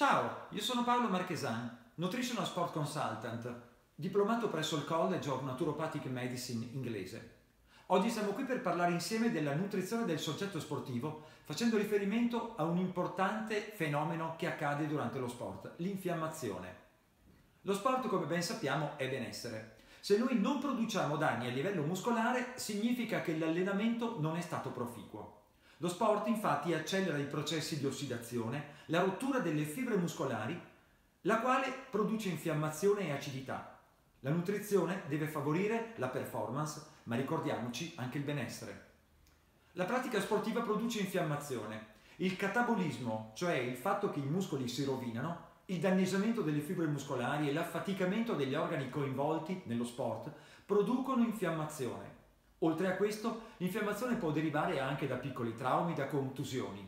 Ciao, io sono Paolo Marchesan, Nutritional Sport Consultant, diplomato presso il College of Naturopathic Medicine inglese. Oggi siamo qui per parlare insieme della nutrizione del soggetto sportivo, facendo riferimento a un importante fenomeno che accade durante lo sport, l'infiammazione. Lo sport, come ben sappiamo, è benessere. Se noi non produciamo danni a livello muscolare, significa che l'allenamento non è stato proficuo. Lo sport infatti accelera i processi di ossidazione, la rottura delle fibre muscolari, la quale produce infiammazione e acidità. La nutrizione deve favorire la performance, ma ricordiamoci anche il benessere. La pratica sportiva produce infiammazione. Il catabolismo, cioè il fatto che i muscoli si rovinano, il danneggiamento delle fibre muscolari e l'affaticamento degli organi coinvolti nello sport producono infiammazione. Oltre a questo, l'infiammazione può derivare anche da piccoli traumi, da contusioni.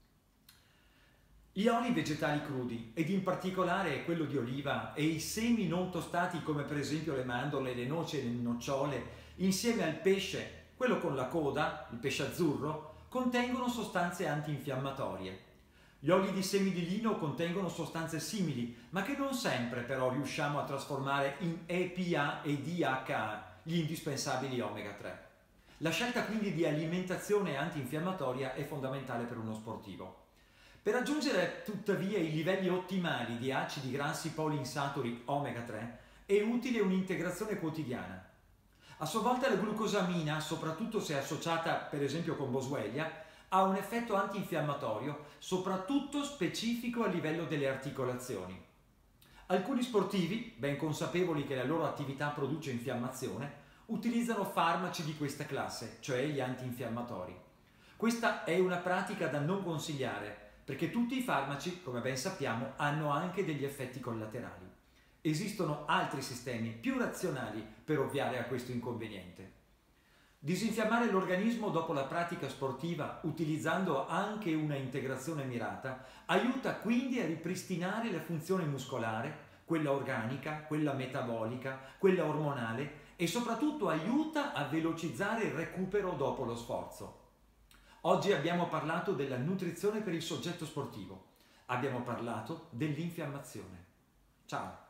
Gli oli vegetali crudi, ed in particolare quello di oliva e i semi non tostati come per esempio le mandorle, le noci e le nocciole, insieme al pesce, quello con la coda, il pesce azzurro, contengono sostanze antinfiammatorie. Gli oli di semi di lino contengono sostanze simili, ma che non sempre però riusciamo a trasformare in EPA e DHA, gli indispensabili omega 3. La scelta quindi di alimentazione antinfiammatoria è fondamentale per uno sportivo. Per raggiungere tuttavia i livelli ottimali di acidi grassi poliinsaturi omega 3 è utile un'integrazione quotidiana. A sua volta la glucosamina, soprattutto se associata per esempio con boswellia, ha un effetto antinfiammatorio, soprattutto specifico a livello delle articolazioni. Alcuni sportivi, ben consapevoli che la loro attività produce infiammazione, utilizzano farmaci di questa classe, cioè gli antinfiammatori. Questa è una pratica da non consigliare, perché tutti i farmaci, come ben sappiamo, hanno anche degli effetti collaterali. Esistono altri sistemi più razionali per ovviare a questo inconveniente. Disinfiammare l'organismo dopo la pratica sportiva, utilizzando anche una integrazione mirata, aiuta quindi a ripristinare la funzione muscolare, quella organica, quella metabolica, quella ormonale, e soprattutto aiuta a velocizzare il recupero dopo lo sforzo. Oggi abbiamo parlato della nutrizione per il soggetto sportivo, abbiamo parlato dell'infiammazione. Ciao!